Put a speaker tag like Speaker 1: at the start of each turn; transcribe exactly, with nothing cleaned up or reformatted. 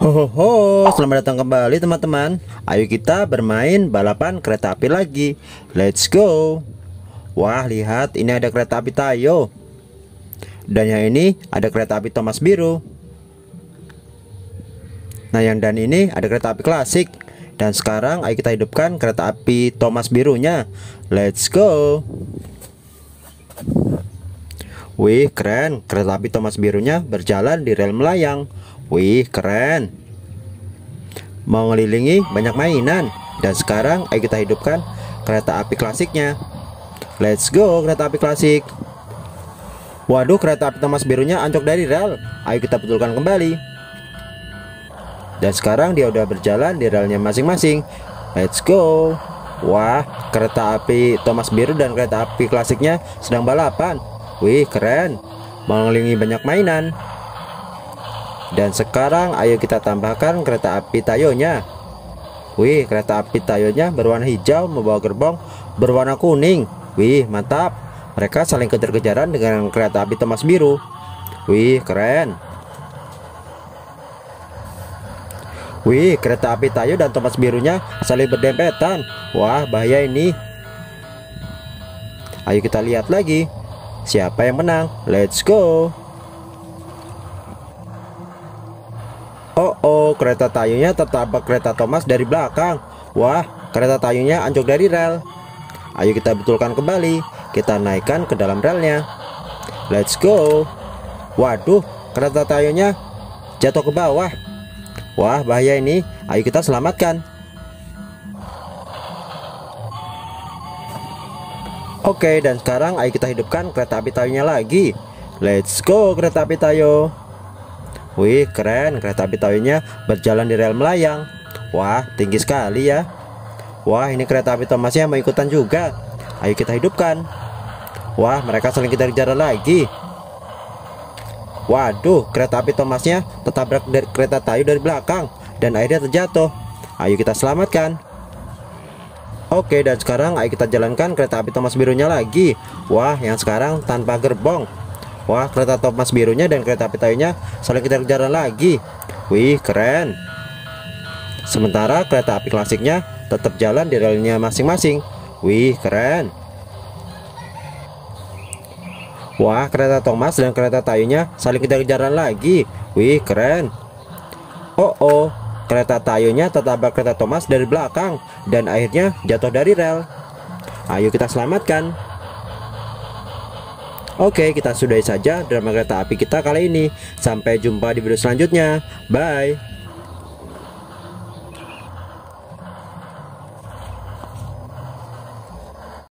Speaker 1: Hohoho, selamat datang kembali teman-teman. Ayo kita bermain balapan kereta api lagi. Let's go. Wah, lihat, ini ada kereta api Tayo. Dan yang ini ada kereta api Thomas biru. Nah, yang dan ini ada kereta api klasik. Dan sekarang ayo kita hidupkan kereta api Thomas birunya. Let's go. Wih, keren. Kereta api Thomas birunya berjalan di rel melayang. Wih, keren. Mau ngelilingi banyak mainan. Dan sekarang ayo kita hidupkan kereta api klasiknya. Let's go, kereta api klasik. Waduh, kereta api Thomas birunya ancok dari rel. Ayo kita betulkan kembali. Dan sekarang dia udah berjalan di relnya masing-masing. Let's go. Wah, kereta api Thomas biru dan kereta api klasiknya sedang balapan. Wih, keren. Mau ngelilingi banyak mainan. Dan sekarang ayo kita tambahkan kereta api Tayonya. Wih, kereta api Tayonya berwarna hijau membawa gerbong berwarna kuning. Wih, mantap. Mereka saling kejar-kejaran dengan kereta api Thomas biru. Wih, keren. Wih, kereta api Tayo dan Thomas birunya saling berdempetan. Wah, bahaya ini. Ayo kita lihat lagi. Siapa yang menang? Let's go. Oh, oh, kereta Tayonya tertabrak kereta Thomas dari belakang. Wah, kereta Tayonya anjlok dari rel. Ayo kita betulkan kembali. Kita naikkan ke dalam relnya. Let's go. Waduh, kereta Tayonya jatuh ke bawah. Wah, bahaya ini. Ayo kita selamatkan. Oke, dan sekarang ayo kita hidupkan kereta api Tayonya lagi. Let's go, kereta api Tayo. Wih, keren. Kereta api Tayonya berjalan di rel melayang. Wah, tinggi sekali ya. Wah, ini kereta api Thomasnya mau ikutan juga. Ayo kita hidupkan. Wah, mereka saling kejar-kejaran lagi. Waduh, kereta api Thomasnya tertabrak dari kereta Tayo dari belakang dan akhirnya terjatuh. Ayo kita selamatkan. Oke, dan sekarang ayo kita jalankan kereta api Thomas birunya lagi. Wah, yang sekarang tanpa gerbong. Wah, kereta Thomas birunya dan kereta api Tayonya saling kejar-kejaran lagi. Wih, keren. Sementara kereta api klasiknya tetap jalan di relnya masing-masing. Wih, keren. Wah, kereta Thomas dan kereta Tayonya saling kejar-kejaran lagi. Wih, keren. Oh, oh, kereta Tayonya tertabrak kereta Thomas dari belakang dan akhirnya jatuh dari rel. Ayo kita selamatkan. Oke, kita sudahi saja drama kereta api kita kali ini. Sampai jumpa di video selanjutnya. Bye.